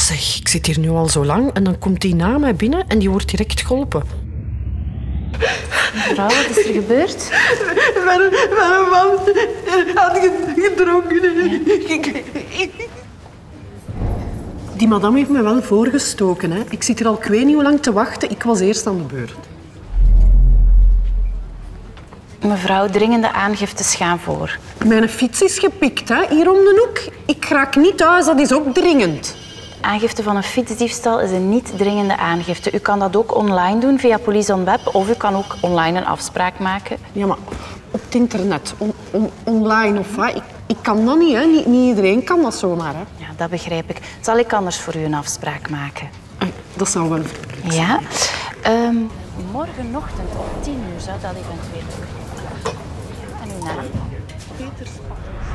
Zeg, ik zit hier nu al zo lang en dan komt die na mij binnen en die wordt direct geholpen. Mevrouw, wat is er gebeurd? Mijn man had gedronken. Die madame heeft me wel voorgestoken. Hè. Ik zit hier al ik weet niet hoe lang te wachten. Ik was eerst aan de beurt. Mevrouw, dringende aangiftes gaan voor. Mijn fiets is gepikt, hè, hier om de hoek. Ik raak niet thuis, dat is ook dringend. Aangifte van een fietsdiefstal is een niet dringende aangifte. U kan dat ook online doen via Police on Web of u kan ook online een afspraak maken. Ja, maar op het internet, online of wat? Ik kan dat niet, hè. Niet iedereen kan dat zomaar. Hè. Ja, dat begrijp ik. Zal ik anders voor u een afspraak maken? Dat zou wel verplicht zijn. Ja. Morgenochtend om 10 uur zou dat eventueel kunnen. En uw naam? Peter Spakkers.